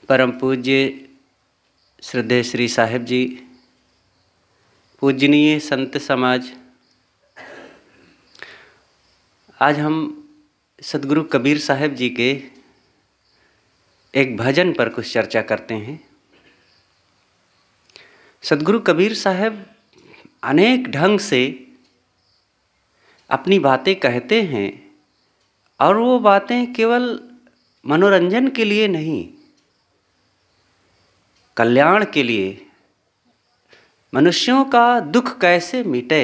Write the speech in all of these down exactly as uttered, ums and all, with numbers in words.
परम पूज्य श्रद्धेय श्री साहिब जी, पूजनीय संत समाज, आज हम सदगुरु कबीर साहिब जी के एक भजन पर कुछ चर्चा करते हैं। सदगुरु कबीर साहिब अनेक ढंग से अपनी बातें कहते हैं और वो बातें केवल मनोरंजन के लिए नहीं, कल्याण के लिए, मनुष्यों का दुख कैसे मिटे।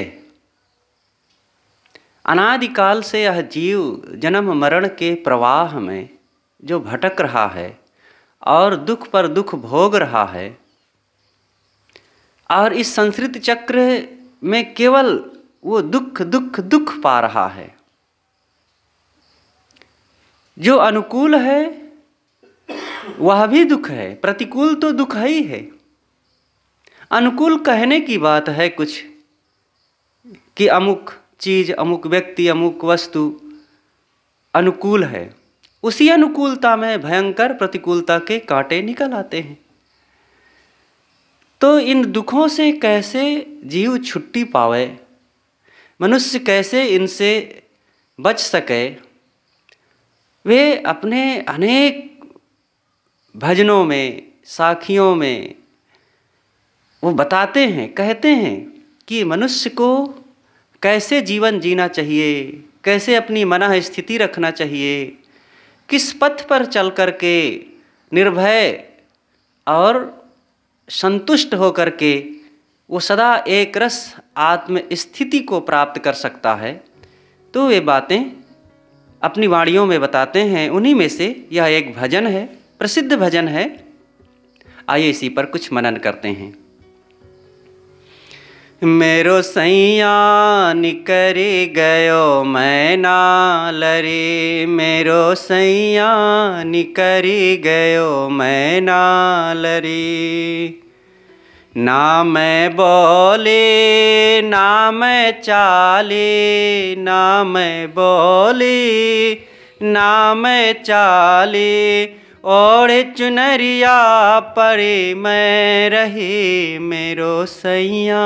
अनादिकाल से यह जीव जन्म मरण के प्रवाह में जो भटक रहा है और दुख पर दुख भोग रहा है और इस संसृत चक्र में केवल वो दुख दुख दुख पा रहा है। जो अनुकूल है वह भी दुख है, प्रतिकूल तो दुख ही है। अनुकूल कहने की बात है कुछ कि अमुक चीज, अमुक व्यक्ति, अमुक वस्तु अनुकूल है, उसी अनुकूलता में भयंकर प्रतिकूलता के कांटे निकल आते हैं। तो इन दुखों से कैसे जीव छुट्टी पावे, मनुष्य कैसे इनसे बच सके, वे अपने अनेक भजनों में, साखियों में वो बताते हैं, कहते हैं कि मनुष्य को कैसे जीवन जीना चाहिए, कैसे अपनी मन स्थिति रखना चाहिए, किस पथ पर चल कर के निर्भय और संतुष्ट होकर के वो सदा एक रस आत्म स्थिति को प्राप्त कर सकता है। तो वे बातें अपनी वाणियों में बताते हैं। उन्हीं में से यह एक भजन है, प्रसिद्ध भजन है। आइए इसी पर कुछ मनन करते हैं। मेरो सैया निकरी गयो मैं नाल रे, मेरो सैया निकरी गयो मैं नाल रे। ना मैं बोले ना मैं चाले, ना मैं बोले ना मैं चाले, और चुनरिया परे मैं रही मेरो सैया,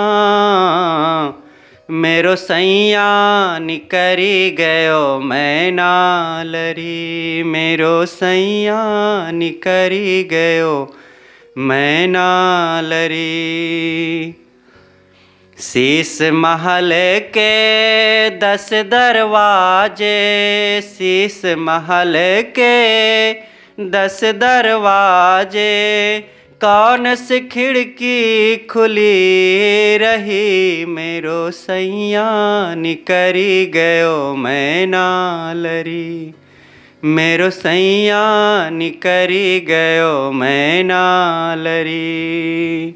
मेरो सैया निकरी गयो मैं नाल रे, मेरो सैया निकरी गयो मैं नाल रे। शीश महल के दस दरवाजे, शीश महल के दस दरवाजे, कौन सी खिड़की खुली रही मेरो सैया निकरी गयो मैं नाल रे, मेरो सैया निकरी गयो मैं नाल रे।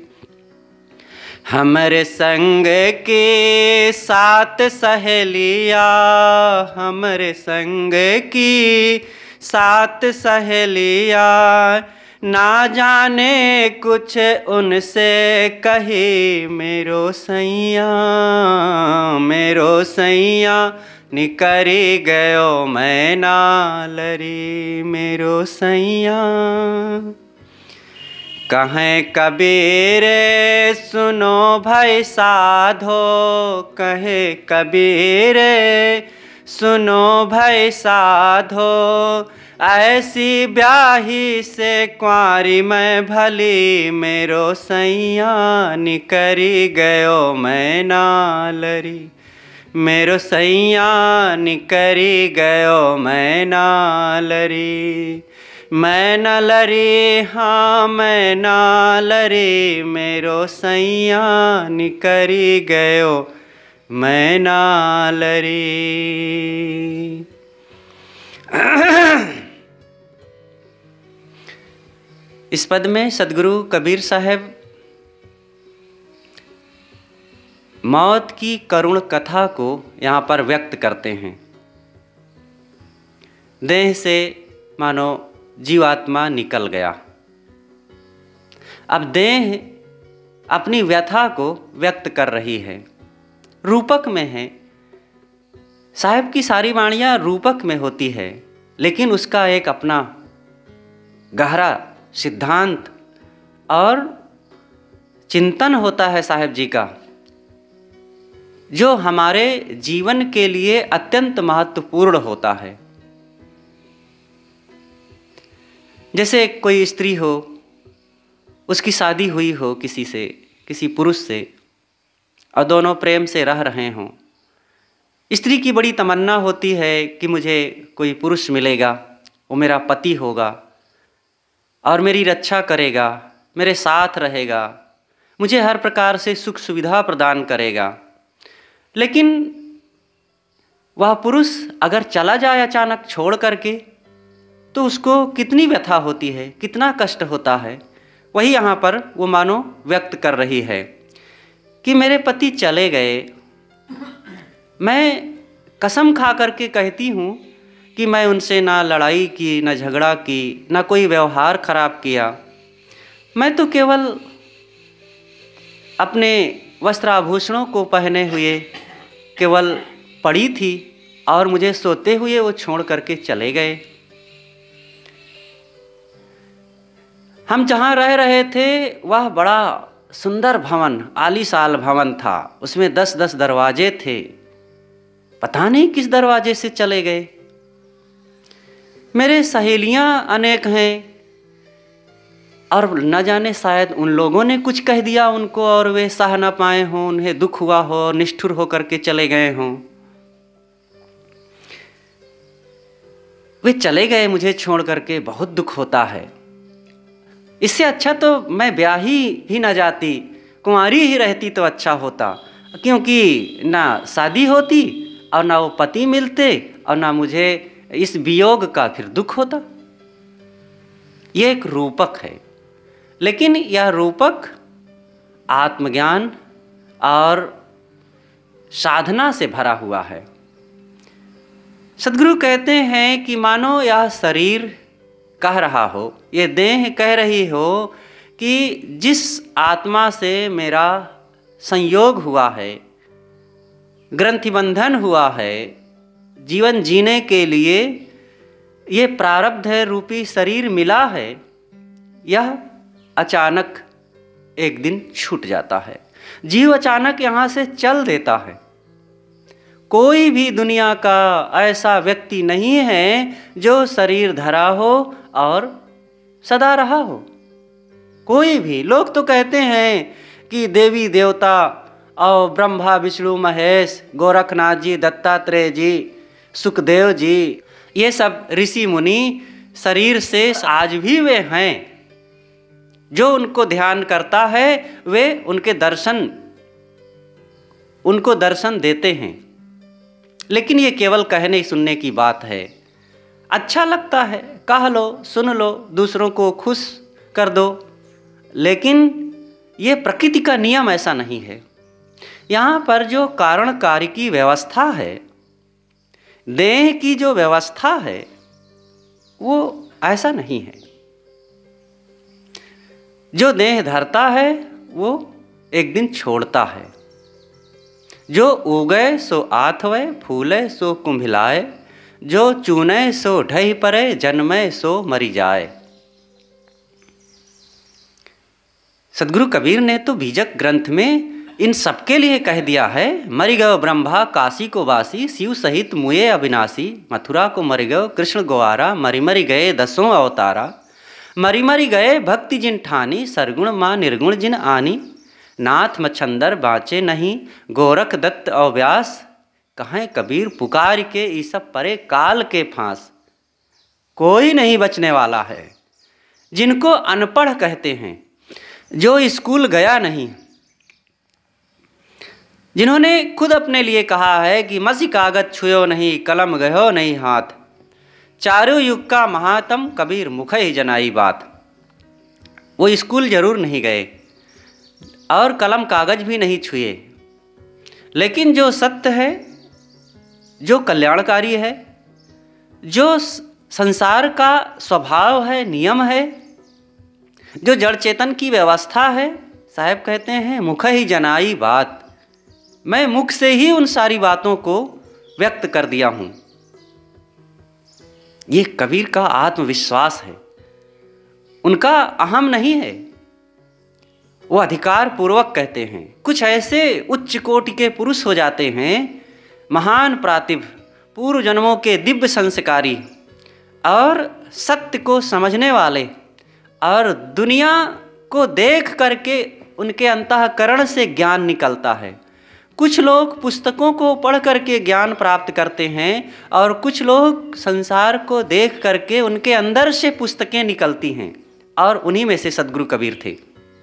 हमरे संग के सात सहेलिया, हमरे संग की सात सहेलिया, ना जाने कुछ उनसे कही मेरो सैया, मेरो सैया निकरी गयो मैं नाल रे, मेरो सैया। कहें कबीर सुनो भाई साधो, कहे कबीर सुनो भाई साधो, ऐसी ब्याही से कुंवारी मैं भली, मेरो सैया निकरी गयो मैं नाल रे, मेरो सैया निकरी गयो मैं नाल रे। मैं नाल रे, हाँ मैं नाल रे, मेरो सैया निकरी गयो मैं नाल रे। इस पद में सदगुरु कबीर साहब मौत की करुण कथा को यहाँ पर व्यक्त करते हैं। देह से मानो जीवात्मा निकल गया, अब देह अपनी व्यथा को व्यक्त कर रही है, रूपक में है। साहिब की सारी वाणियाँ रूपक में होती है, लेकिन उसका एक अपना गहरा सिद्धांत और चिंतन होता है साहेब जी का, जो हमारे जीवन के लिए अत्यंत महत्वपूर्ण होता है। जैसे कोई स्त्री हो, उसकी शादी हुई हो किसी से, किसी पुरुष से, और दोनों प्रेम से रह रहे हों। स्त्री की बड़ी तमन्ना होती है कि मुझे कोई पुरुष मिलेगा, वो मेरा पति होगा और मेरी रक्षा करेगा, मेरे साथ रहेगा, मुझे हर प्रकार से सुख सुविधा प्रदान करेगा। लेकिन वह पुरुष अगर चला जाए अचानक छोड़ करके, तो उसको कितनी व्यथा होती है, कितना कष्ट होता है। वही यहाँ पर वो मानो व्यक्त कर रही है कि मेरे पति चले गए, मैं कसम खा करके कहती हूँ कि मैं उनसे ना लड़ाई की, ना झगड़ा की, ना कोई व्यवहार खराब किया। मैं तो केवल अपने वस्त्राभूषणों को पहने हुए केवल पड़ी थी और मुझे सोते हुए वो छोड़ करके चले गए। हम जहाँ रह रहे थे वह बड़ा सुंदर भवन, आलीशान भवन था, उसमें दस दस दरवाजे थे। पता नहीं किस दरवाजे से चले गए। मेरे सहेलियां अनेक हैं और न जाने शायद उन लोगों ने कुछ कह दिया उनको और वे सह न पाए हों, उन्हें दुख हुआ हो, निष्ठुर होकर के चले गए हों। वे चले गए मुझे छोड़ करके, बहुत दुख होता है। इससे अच्छा तो मैं ब्याही ही न जाती, कुंवारी ही रहती तो अच्छा होता, क्योंकि ना शादी होती और ना वो पति मिलते और ना मुझे इस वियोग का फिर दुख होता। ये एक रूपक है, लेकिन यह रूपक आत्मज्ञान और साधना से भरा हुआ है। सद्गुरु कहते हैं कि मानो यह शरीर कह रहा हो, ये देह कह रही हो कि जिस आत्मा से मेरा संयोग हुआ है, ग्रंथिबंधन हुआ है, जीवन जीने के लिए ये प्रारब्ध रूपी शरीर मिला है, यह अचानक एक दिन छूट जाता है। जीव अचानक यहाँ से चल देता है। कोई भी दुनिया का ऐसा व्यक्ति नहीं है जो शरीर धरा हो और सदा रहा हो। कोई भी, लोग तो कहते हैं कि देवी देवता और ब्रह्मा विष्णु महेश, गोरखनाथ जी, दत्तात्रेय जी, सुखदेव जी, ये सब ऋषि मुनि शरीर से आज भी वे हैं। जो उनको ध्यान करता है वे उनके दर्शन उनको दर्शन देते हैं। लेकिन ये केवल कहने सुनने की बात है। अच्छा लगता है, कह लो, सुन लो, दूसरों को खुश कर दो, लेकिन ये प्रकृति का नियम ऐसा नहीं है। यहाँ पर जो कारण कार्य की व्यवस्था है, देह की जो व्यवस्था है, वो ऐसा नहीं है। जो देह धरता है वो एक दिन छोड़ता है। जो उगए सो आथवे, फूले सो कुंभिलाए, जो चूने सो ढही परे, जन्मे सो मरी जाए। सद्गुरु कबीर ने तो बीजक ग्रंथ में इन सबके लिए कह दिया है, मरि गयो ब्रह्मा काशी को वासी, शिव सहित मुए अविनाशी, मथुरा को मरि गयो कृष्ण ग्वारा, मरि मरि गए दसों अवतारा, मरि मरि गए भक्ति जिन ठानी, सरगुण माँ निर्गुण जिन आनी, नाथ मच्छंदर बाँचे नहीं, गोरख दत्त और व्यास, कहें कबीर पुकार के ई सब परे काल के फांस। कोई नहीं बचने वाला है। जिनको अनपढ़ कहते हैं, जो स्कूल गया नहीं, जिन्होंने खुद अपने लिए कहा है कि मसी कागज छुयो नहीं, कलम गयो नहीं हाथ, चारों युग का महात्म कबीर मुख ही जनाई बात। वो स्कूल जरूर नहीं गए और कलम कागज भी नहीं छुए, लेकिन जो सत्य है, जो कल्याणकारी है, जो संसार का स्वभाव है, नियम है, जो जड़ चेतन की व्यवस्था है, साहब कहते हैं मुख ही जनाई बात। मैं मुख से ही उन सारी बातों को व्यक्त कर दिया हूँ। ये कबीर का आत्मविश्वास है। उनका अहम नहीं है, वो अधिकार पूर्वक कहते हैं। कुछ ऐसे उच्च कोटि के पुरुष हो जाते हैं, महान प्रातिभ, पूर्व जन्मों के दिव्य संस्कारी और सत्य को समझने वाले, और दुनिया को देख करके उनके अंतःकरण से ज्ञान निकलता है। कुछ लोग पुस्तकों को पढ़ करके ज्ञान प्राप्त करते हैं और कुछ लोग संसार को देख करके उनके अंदर से पुस्तकें निकलती हैं, और उन्हीं में से सद्गुरु कबीर थे।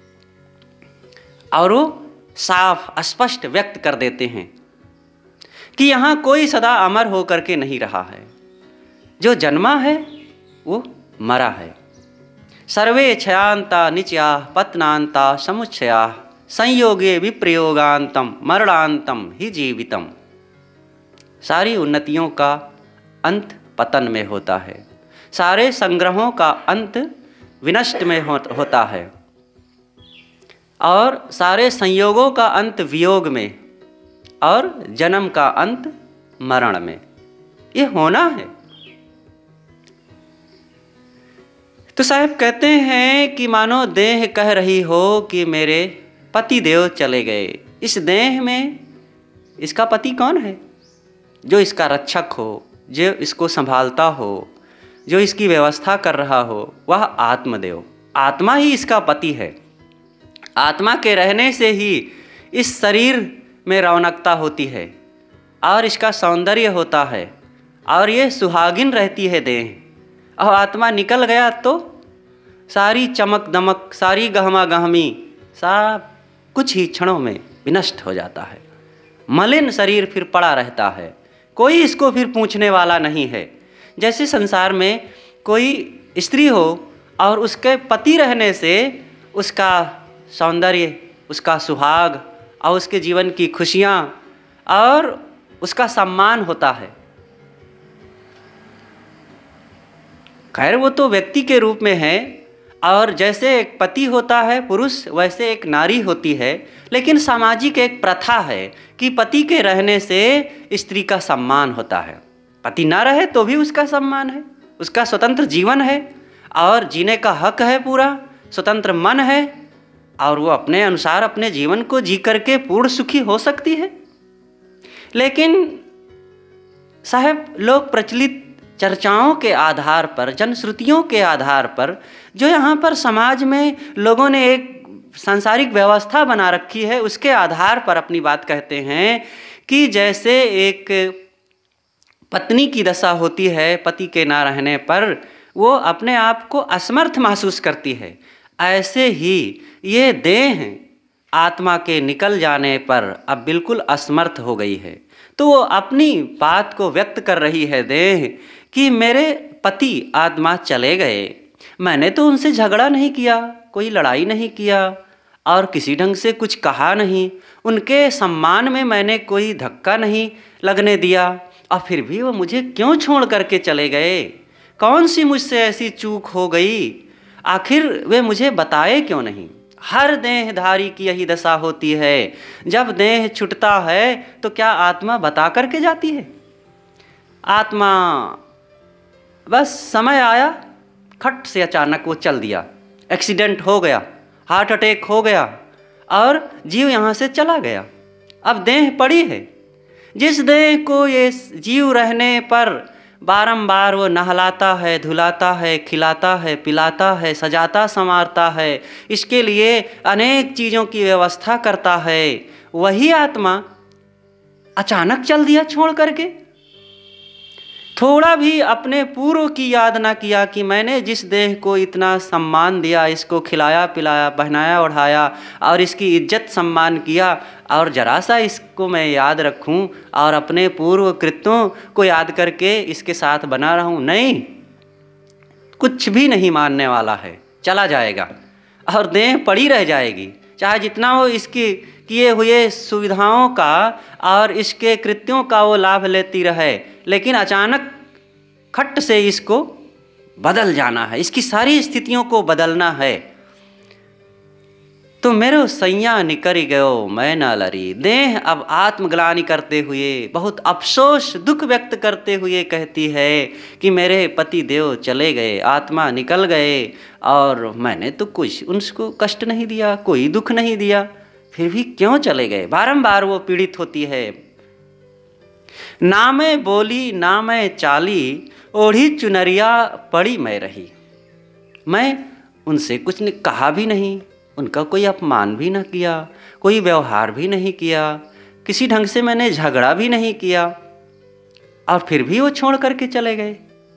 और वो साफ स्पष्ट व्यक्त कर देते हैं कि यहाँ कोई सदा अमर होकर के नहीं रहा है, जो जन्मा है वो मरा है। सर्वे क्षयांता निच्या पतनांता समुच्छया संयोगे विप्रयोगांतम मरणांतम ही जीवितम। सारी उन्नतियों का अंत पतन में होता है, सारे संग्रहों का अंत विनष्ट में हो, होता है, और सारे संयोगों का अंत वियोग में, और जन्म का अंत मरण में। ये होना है। तो साहब कहते हैं कि मानो देह कह रही हो कि मेरे पति देव चले गए। इस देह में इसका पति कौन है? जो इसका रक्षक हो, जो इसको संभालता हो, जो इसकी व्यवस्था कर रहा हो, वह आत्मदेव, आत्मा ही इसका पति है। आत्मा के रहने से ही इस शरीर में रौनकता होती है और इसका सौंदर्य होता है, और ये सुहागिन रहती है देह। और आत्मा निकल गया तो सारी चमक दमक, सारी गहमा गहमी, सब कुछ ही क्षणों में विनष्ट हो जाता है। मलिन शरीर फिर पड़ा रहता है, कोई इसको फिर पूछने वाला नहीं है। जैसे संसार में कोई स्त्री हो और उसके पति रहने से उसका सौंदर्य, उसका सुहाग और उसके जीवन की खुशियाँ और उसका सम्मान होता है। खैर वो तो व्यक्ति के रूप में है, और जैसे एक पति होता है पुरुष, वैसे एक नारी होती है। लेकिन सामाजिक एक प्रथा है कि पति के रहने से स्त्री का सम्मान होता है, पति ना रहे तो भी उसका सम्मान है, उसका स्वतंत्र जीवन है और जीने का हक है, पूरा स्वतंत्र मन है, और वो अपने अनुसार अपने जीवन को जी करके पूर्ण सुखी हो सकती है। लेकिन साहब लोग प्रचलित चर्चाओं के आधार पर, जनश्रुतियों के आधार पर, जो यहाँ पर समाज में लोगों ने एक सांसारिक व्यवस्था बना रखी है, उसके आधार पर अपनी बात कहते हैं कि जैसे एक पत्नी की दशा होती है पति के ना रहने पर, वो अपने आप को असमर्थ महसूस करती है, ऐसे ही ये देह आत्मा के निकल जाने पर अब बिल्कुल असमर्थ हो गई है। तो वो अपनी बात को व्यक्त कर रही है देह कि मेरे पति आत्मा चले गए, मैंने तो उनसे झगड़ा नहीं किया, कोई लड़ाई नहीं किया और किसी ढंग से कुछ कहा नहीं, उनके सम्मान में मैंने कोई धक्का नहीं लगने दिया, और फिर भी वो मुझे क्यों छोड़ करके चले गए? कौन सी मुझसे ऐसी चूक हो गई? आखिर वे मुझे बताए क्यों नहीं? हर देहधारी की यही दशा होती है। जब देह छूटता है तो क्या आत्मा बता करके जाती है? आत्मा बस समय आया, खट से अचानक वो चल दिया, एक्सीडेंट हो गया, हार्ट अटैक हो गया और जीव यहाँ से चला गया। अब देह पड़ी है। जिस देह को ये जीव रहने पर बारंबार वो नहलाता है, धुलाता है, खिलाता है, पिलाता है, सजाता संवारता है, इसके लिए अनेक चीज़ों की व्यवस्था करता है, वही आत्मा अचानक चल दिया छोड़ करके। थोड़ा भी अपने पूर्व की याद ना किया कि मैंने जिस देह को इतना सम्मान दिया, इसको खिलाया पिलाया, पहनाया ओढ़ाया और इसकी इज्जत सम्मान किया, और जरा सा इसको मैं याद रखूं और अपने पूर्व कृत्यों को याद करके इसके साथ बना रहूं। नहीं, कुछ भी नहीं मानने वाला है, चला जाएगा और देह पड़ी रह जाएगी, चाहे जितना वो इसकी किए हुए सुविधाओं का और इसके कृत्यों का वो लाभ लेती रहे, लेकिन अचानक खट से इसको बदल जाना है, इसकी सारी स्थितियों को बदलना है। तो मेरो सैया निकरी गयो मैं न लरी। देह अब आत्मग्लानि करते हुए, बहुत अफसोस दुख व्यक्त करते हुए कहती है कि मेरे पति देव चले गए, आत्मा निकल गए, और मैंने तो कुछ उनको कष्ट नहीं दिया, कोई दुख नहीं दिया, फिर भी क्यों चले गए। बारंबार वो पीड़ित होती है। ना मैं बोली ना मैं चाली, ओढ़ी चुनरिया पड़ी मैं रही। मैं उनसे कुछ ने कहा भी नहीं, उनका कोई अपमान भी ना किया, कोई व्यवहार भी नहीं किया, किसी ढंग से मैंने झगड़ा भी नहीं किया, और फिर भी वो छोड़ करके चले गए।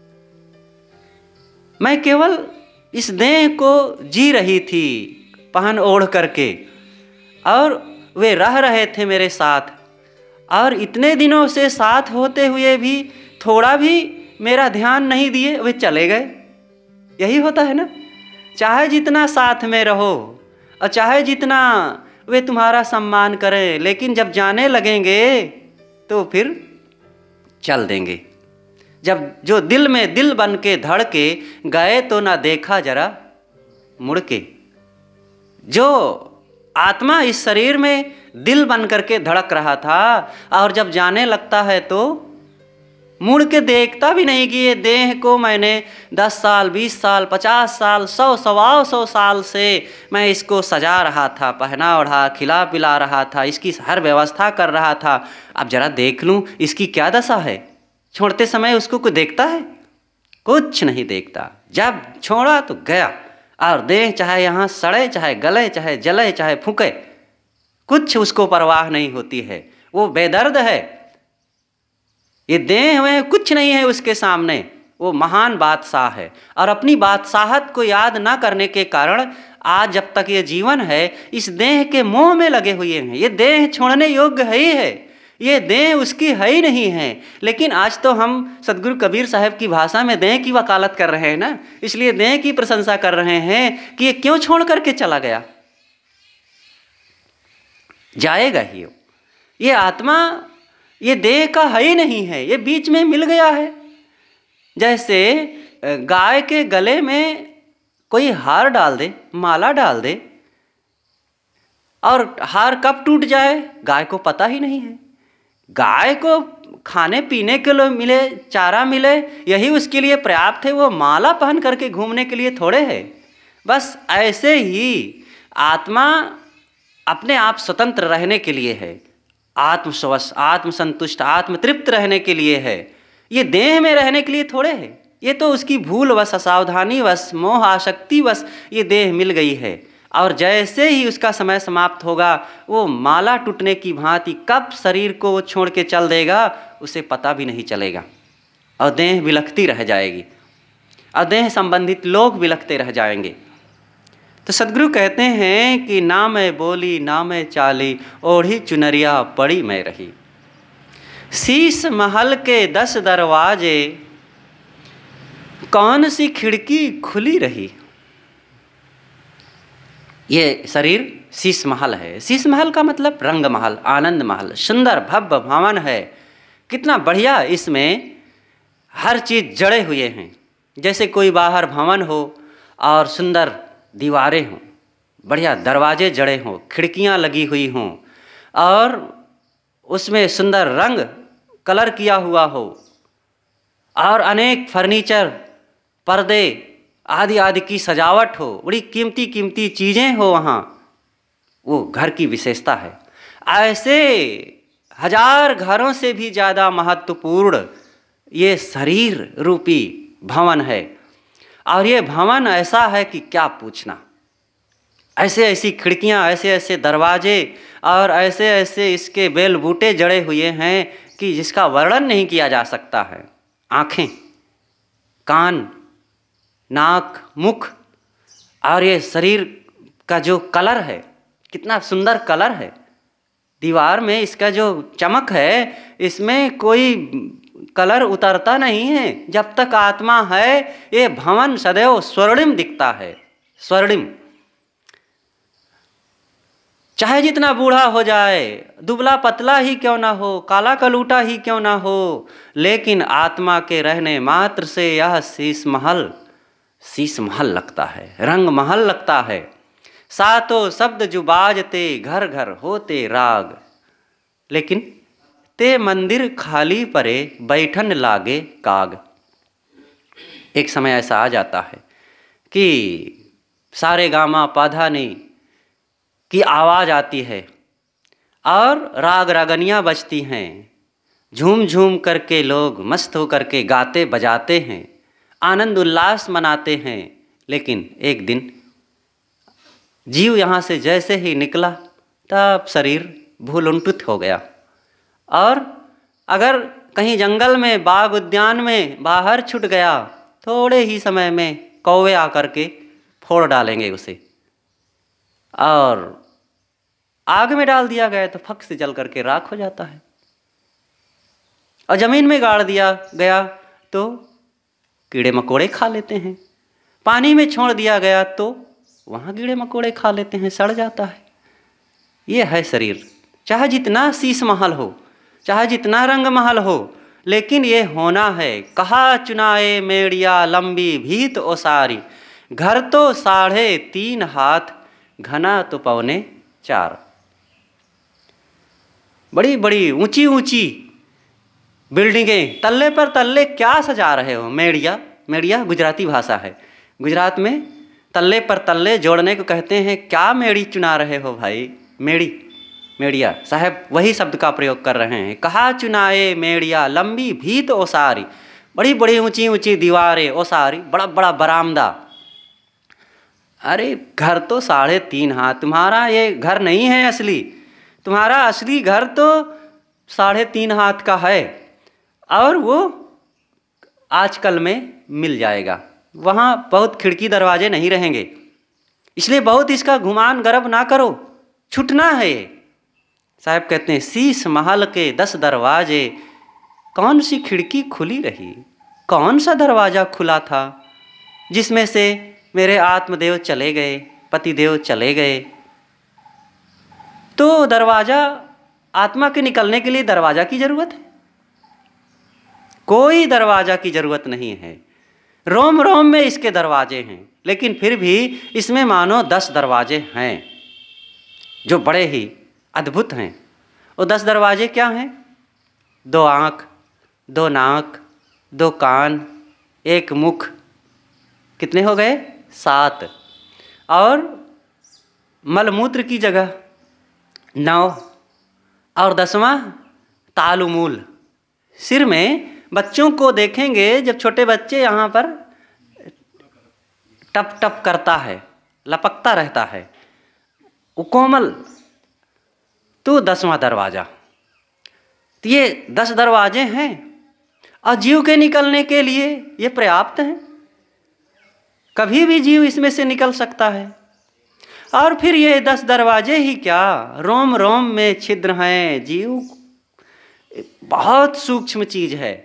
मैं केवल इस देह को जी रही थी पहन ओढ़ करके, और वे रह रहे थे मेरे साथ, और इतने दिनों से साथ होते हुए भी थोड़ा भी मेरा ध्यान नहीं दिए, वे चले गए। यही होता है ना, चाहे जितना साथ में रहो और चाहे जितना वे तुम्हारा सम्मान करें, लेकिन जब जाने लगेंगे तो फिर चल देंगे। जब जो दिल में दिल बन के धड़ के गए तो ना देखा जरा मुड़ के। जो आत्मा इस शरीर में दिल बन करके धड़क रहा था, और जब जाने लगता है तो मुड़ के देखता भी नहीं कि ये देह को मैंने दस साल, बीस साल, पचास साल, सौ सवा सौ साल से मैं इसको सजा रहा था, पहना ओढ़ा, खिला पिला रहा था, इसकी हर व्यवस्था कर रहा था। अब जरा देख लूँ इसकी क्या दशा है। छोड़ते समय उसको कोई देखता है? कुछ नहीं देखता। जब छोड़ा तो गया, और देह चाहे यहाँ सड़े, चाहे गले, चाहे जले, चाहे फूके, कुछ उसको परवाह नहीं होती है। वो बेदर्द है। ये देह में कुछ नहीं है उसके सामने। वो महान बादशाह है, और अपनी बादशाहत को याद ना करने के कारण आज जब तक ये जीवन है इस देह के मोह में लगे हुए हैं। ये देह छोड़ने योग्य है ही है, ये देह उसकी है ही नहीं है। लेकिन आज तो हम सदगुरु कबीर साहब की भाषा में देह की वकालत कर रहे हैं ना, इसलिए देह की प्रशंसा कर रहे हैं कि ये क्यों छोड़ करके चला गया। जाएगा ही ये आत्मा, ये देह का है ही नहीं है, ये बीच में मिल गया है। जैसे गाय के गले में कोई हार डाल दे, माला डाल दे, और हार कब टूट जाए गाय को पता ही नहीं है। गाय को खाने पीने के लिए मिले, चारा मिले, यही उसके लिए पर्याप्त है। वो माला पहन करके घूमने के लिए थोड़े है। बस ऐसे ही आत्मा अपने आप स्वतंत्र रहने के लिए है, आत्मस्वश, आत्मसंतुष्ट, आत्मतृप्त रहने के लिए है। ये देह में रहने के लिए थोड़े है। ये तो उसकी भूल वश, असावधानी वश, मोह आसक्ति वश ये देह मिल गई है। और जैसे ही उसका समय समाप्त होगा, वो माला टूटने की भांति कब शरीर को वो छोड़ के चल देगा उसे पता भी नहीं चलेगा, और देह बिलखती रह जाएगी, और देह संबंधित लोग बिलखते रह जाएंगे। तो सदगुरु कहते हैं कि ना मैं बोली ना मैं चाली, ओढ़ी चुनरिया पड़ी मैं रही। शीश महल के दस दरवाजे, कौन सी खिड़की खुली रही। ये शरीर शीश महल है। शीश महल का मतलब रंग महल, आनंद महल, सुंदर भव्य भवन है। कितना बढ़िया इसमें हर चीज़ जड़े हुए हैं। जैसे कोई बाहर भवन हो और सुंदर दीवारें हों, बढ़िया दरवाजे जड़े हों, खिड़कियां लगी हुई हों, और उसमें सुंदर रंग कलर किया हुआ हो, और अनेक फर्नीचर, पर्दे आदि आदि की सजावट हो, बड़ी कीमती कीमती चीज़ें हो वहाँ, वो घर की विशेषता है। ऐसे हजार घरों से भी ज़्यादा महत्वपूर्ण ये शरीर रूपी भवन है। और ये भवन ऐसा है कि क्या पूछना। ऐसे ऐसी खिड़कियाँ, ऐसे ऐसे दरवाजे, और ऐसे ऐसे इसके बेल बूटे जड़े हुए हैं कि जिसका वर्णन नहीं किया जा सकता है। आँखें, कान, नाक, मुख, और ये शरीर का जो कलर है, कितना सुंदर कलर है। दीवार में इसका जो चमक है, इसमें कोई कलर उतरता नहीं है। जब तक आत्मा है ये भवन सदैव स्वर्णिम दिखता है, स्वर्णिम। चाहे जितना बूढ़ा हो जाए, दुबला पतला ही क्यों ना हो, काला कलूटा ही क्यों ना हो, लेकिन आत्मा के रहने मात्र से यह शीश महल शीश महल लगता है, रंग महल लगता है। सातो शब्द जो बाजते घर घर होते राग। लेकिन ते मंदिर खाली परे बैठन लागे काग। एक समय ऐसा आ जाता है कि सारे गामा पाधा नी की आवाज़ आती है और राग रागनियाँ बजती हैं, झूम झूम करके लोग मस्त हो करके गाते बजाते हैं, आनंद उल्लास मनाते हैं। लेकिन एक दिन जीव यहाँ से जैसे ही निकला तब शरीर भूलुंठित हो गया। और अगर कहीं जंगल में बाग उद्यान में बाहर छूट गया, थोड़े ही समय में कौवे आकर के फोड़ डालेंगे उसे, और आग में डाल दिया गया तो फक से जल करके राख हो जाता है। और ज़मीन में गाड़ दिया गया तो कीड़े मकोड़े खा लेते हैं, पानी में छोड़ दिया गया तो वहाँ कीड़े मकोड़े खा लेते हैं, सड़ जाता है। ये है शरीर। चाहे जितना शीश महल हो, चाहे जितना रंग महल हो, लेकिन ये होना है। कहा चुनाए मेड़िया लंबी भीत ओसारी, घर तो साढ़े तीन हाथ घना तो पौने चार। बड़ी बड़ी ऊंची ऊंची बिल्डिंगें, तल्ले पर तल्ले क्या सजा रहे हो। मेड़िया, मेड़िया गुजराती भाषा है। गुजरात में तल्ले पर तल्ले जोड़ने को कहते हैं। क्या मेड़ी चुना रहे हो भाई? मेड़ी, मेड़िया साहब वही शब्द का प्रयोग कर रहे हैं। कहा चुनाए मेड़िया लंबी भीत ओसारी, बड़ी बड़ी ऊंची ऊंची दीवारें, ओसारी बड़ा बड़ा बरामदा। अरे घर तो साढ़े तीन हाथ, तुम्हारा ये घर नहीं है असली, तुम्हारा असली घर तो साढ़े तीन हाथ का है, और वो आजकल में मिल जाएगा। वहाँ बहुत खिड़की दरवाजे नहीं रहेंगे, इसलिए बहुत इसका घुमान गर्व ना करो, छूटना है। साहब कहते हैं शीश महल के दस दरवाजे, कौन सी खिड़की खुली रही, कौन सा दरवाज़ा खुला था जिसमें से मेरे आत्मदेव चले गए, पतिदेव चले गए। तो दरवाज़ा, आत्मा के निकलने के लिए दरवाज़ा की ज़रूरत है? कोई दरवाज़ा की ज़रूरत नहीं है। रोम रोम में इसके दरवाजे हैं, लेकिन फिर भी इसमें मानो दस दरवाजे हैं जो बड़े ही अद्भुत हैं। वो दस दरवाजे क्या हैं? दो आँख, दो नाक, दो कान, एक मुख, कितने हो गए? सात। और मलमूत्र की जगह नौ, और दसवां तालुमूल। सिर में बच्चों को देखेंगे, जब छोटे बच्चे यहाँ पर टप टप करता है, लपकता रहता है, वो कोमल, तो दसवां दरवाज़ा। तो ये दस दरवाजे हैं और जीव के निकलने के लिए ये पर्याप्त हैं। कभी भी जीव इसमें से निकल सकता है। और फिर ये दस दरवाजे ही क्या, रोम रोम में छिद्र हैं। जीव बहुत सूक्ष्म चीज़ है।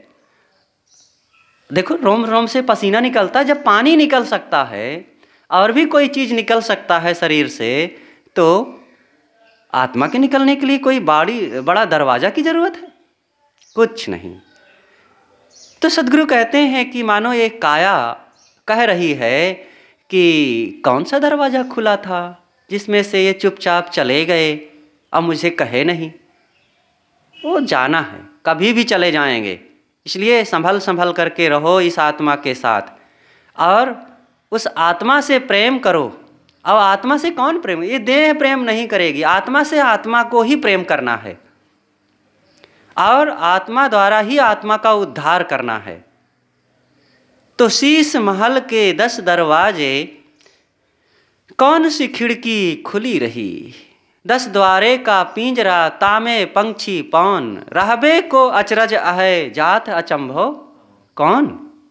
देखो रोम रोम से पसीना निकलता है, जब पानी निकल सकता है और भी कोई चीज़ निकल सकता है शरीर से, तो आत्मा के निकलने के लिए कोई बड़ी बड़ा दरवाज़ा की ज़रूरत है? कुछ नहीं। तो सद्गुरु कहते हैं कि मानो ये काया कह रही है कि कौन सा दरवाज़ा खुला था जिसमें से ये चुपचाप चले गए और मुझे कहे नहीं। वो जाना है, कभी भी चले जाएंगे, इसलिए संभल संभल करके रहो इस आत्मा के साथ और उस आत्मा से प्रेम करो। अब आत्मा से कौन प्रेम? ये देह प्रेम नहीं करेगी, आत्मा से आत्मा को ही प्रेम करना है और आत्मा द्वारा ही आत्मा का उद्धार करना है। तो शीश महल के दस दरवाजे, कौन सी खिड़की खुली रही, दस द्वारे का पिंजरा, तामे पंछी पौन, रहबे को अचरज अहे जात अचंभो कौन।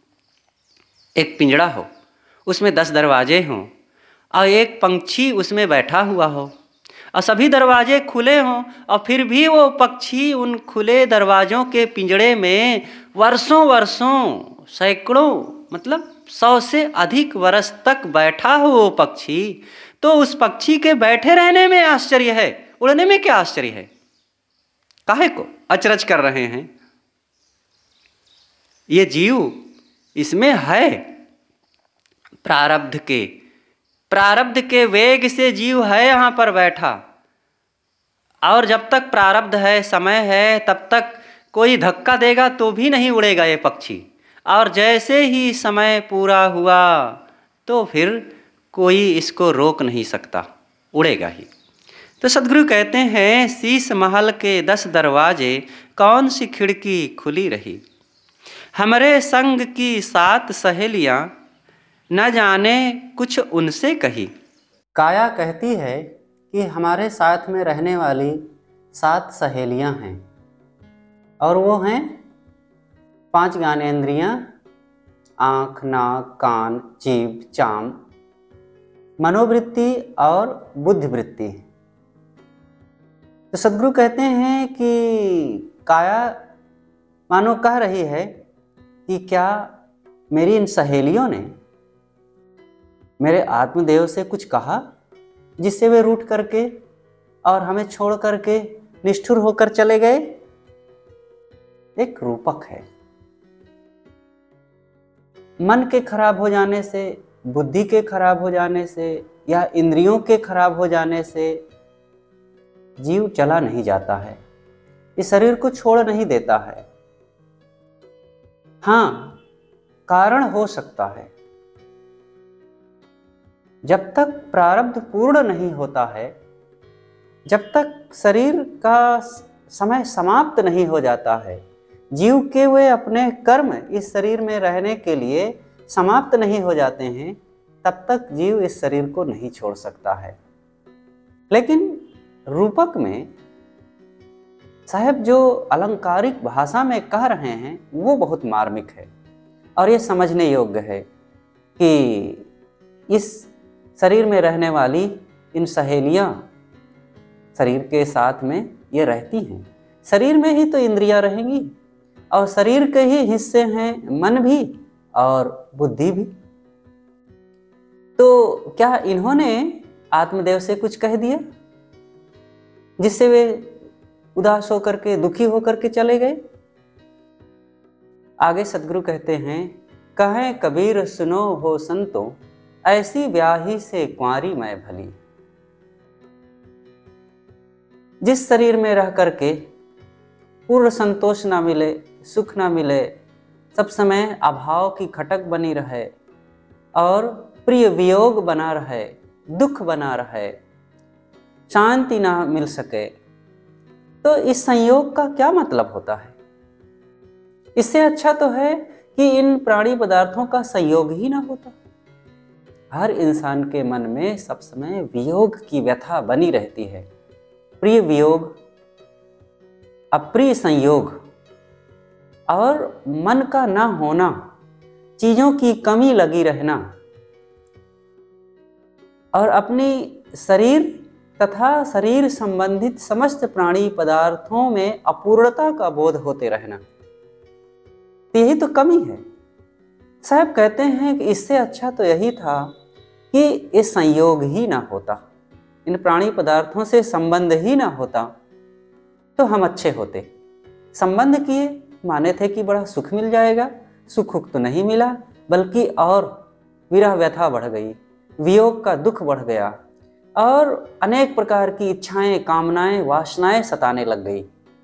एक पिंजरा हो, उसमें दस दरवाजे हों और एक पंछी उसमें बैठा हुआ हो और सभी दरवाजे खुले हों, और फिर भी वो पक्षी उन खुले दरवाज़ों के पिंजड़े में वर्षों वर्षों, सैकड़ों, मतलब सौ से अधिक वर्ष तक बैठा हो वो पक्षी, तो उस पक्षी के बैठे रहने में आश्चर्य है, उड़ने में क्या आश्चर्य है? काहे को अचरज कर रहे हैं? ये जीव इसमें है प्रारब्ध के प्रारब्ध के वेग से जीव है यहाँ पर बैठा, और जब तक प्रारब्ध है, समय है, तब तक कोई धक्का देगा तो भी नहीं उड़ेगा ये पक्षी। और जैसे ही समय पूरा हुआ तो फिर कोई इसको रोक नहीं सकता, उड़ेगा ही। तो सद्गुरु कहते हैं, शीश महल के दस दरवाजे, कौन सी खिड़की खुली रही। हमरे संग की सात सहेलियाँ, न जाने कुछ उनसे कही। काया कहती है कि हमारे साथ में रहने वाली सात सहेलियां हैं, और वो हैं पांच ज्ञानेंद्रियां, आँख, नाक, कान, जीभ, चाम, मनोवृत्ति और बुद्धिवृत्ति। तो सद्गुरु कहते हैं कि काया मानो कह रही है कि क्या मेरी इन सहेलियों ने मेरे आत्मदेव से कुछ कहा जिससे वे रूठ करके और हमें छोड़ करके निष्ठुर होकर चले गए। एक रूपक है। मन के खराब हो जाने से, बुद्धि के खराब हो जाने से या इंद्रियों के खराब हो जाने से जीव चला नहीं जाता है, इस शरीर को छोड़ नहीं देता है। हाँ, कारण हो सकता है, जब तक प्रारब्ध पूर्ण नहीं होता है, जब तक शरीर का समय समाप्त नहीं हो जाता है, जीव के वे अपने कर्म इस शरीर में रहने के लिए समाप्त नहीं हो जाते हैं, तब तक जीव इस शरीर को नहीं छोड़ सकता है। लेकिन रूपक में साहब जो अलंकारिक भाषा में कह रहे हैं वो बहुत मार्मिक है, और ये समझने योग्य है कि इस शरीर में रहने वाली इन सहेलियां शरीर के साथ में ये रहती हैं। शरीर में ही तो इंद्रियां रहेंगी, और शरीर के ही हिस्से हैं मन भी और बुद्धि भी। तो क्या इन्होंने आत्मदेव से कुछ कह दिया जिससे वे उदास होकर के, दुखी होकर के चले गए? आगे सद्गुरु कहते हैं, कहें कबीर सुनो हो संतो, ऐसी ब्याही से कुंवारी मैं भली। जिस शरीर में रह करके पूर्ण संतोष ना मिले, सुख ना मिले, सब समय अभाव की खटक बनी रहे और प्रिय वियोग बना रहे, दुख बना रहे, शांति ना मिल सके, तो इस संयोग का क्या मतलब होता है? इससे अच्छा तो है कि इन प्राणी पदार्थों का संयोग ही ना होता। हर इंसान के मन में सब समय वियोग की व्यथा बनी रहती है। प्रिय वियोग, अप्रिय संयोग, और मन का ना होना, चीजों की कमी लगी रहना, और अपनी शरीर तथा शरीर संबंधित समस्त प्राणी पदार्थों में अपूर्णता का बोध होते रहना, यही तो कमी है। साहब कहते हैं कि इससे अच्छा तो यही था कि ये संयोग ही ना होता, इन प्राणी पदार्थों से संबंध ही ना होता, तो हम अच्छे होते। संबंध किए माने थे कि बड़ा सुख मिल जाएगा, सुख तो नहीं मिला, बल्कि और विरह व्यथा बढ़ गई, वियोग का दुख बढ़ गया, और अनेक प्रकार की इच्छाएं, कामनाएं, वासनाएं सताने लग गई।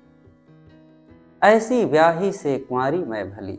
ऐसी ब्याही से कुंवारी मैं भली।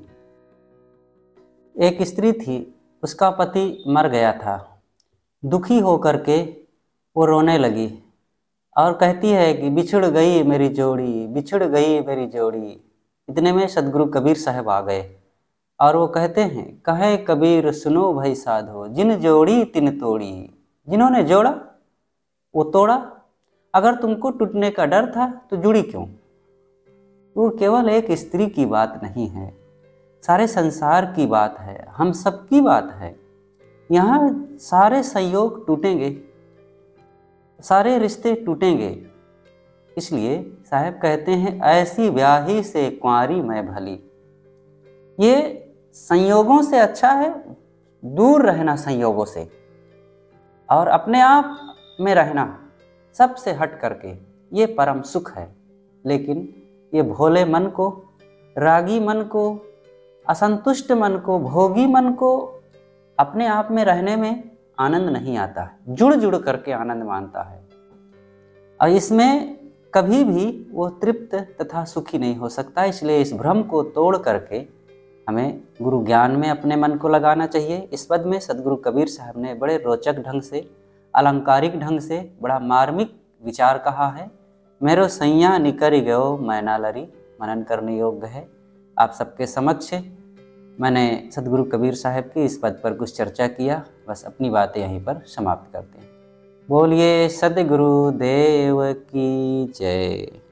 एक स्त्री थी, उसका पति मर गया था। दुखी होकर के वो रोने लगी और कहती है कि बिछड़ गई मेरी जोड़ी, बिछड़ गई मेरी जोड़ी। इतने में सदगुरु कबीर साहब आ गए और वो कहते हैं, कहे कबीर सुनो भाई साधो, जिन जोड़ी तिन तोड़ी। जिन्होंने जोड़ा वो तोड़ा। अगर तुमको टूटने का डर था तो जुड़ी क्यों? वो केवल एक स्त्री की बात नहीं है, सारे संसार की बात है, हम सब की बात है। यहाँ सारे संयोग टूटेंगे, सारे रिश्ते टूटेंगे। इसलिए साहब कहते हैं, ऐसी ब्याही से कुंवारी मैं भली। ये संयोगों से अच्छा है दूर रहना, संयोगों से, और अपने आप में रहना, सबसे हट करके, ये परम सुख है। लेकिन ये भोले मन को, रागी मन को, असंतुष्ट मन को, भोगी मन को अपने आप में रहने में आनंद नहीं आता है, जुड़ जुड़ करके आनंद मानता है और इसमें कभी भी वो तृप्त तथा सुखी नहीं हो सकता। इसलिए इस भ्रम को तोड़ करके हमें गुरु ज्ञान में अपने मन को लगाना चाहिए। इस पद में सदगुरु कबीर साहब ने बड़े रोचक ढंग से, अलंकारिक ढंग से बड़ा मार्मिक विचार कहा है। मेरो सैया निकर गयो मैना लरी, मनन करने योग्य है। आप सबके समक्ष मैंने सदगुरु कबीर साहब की इस पद पर कुछ चर्चा किया, बस अपनी बातें यहीं पर समाप्त करते हैं। बोलिए सदगुरु देव की जय।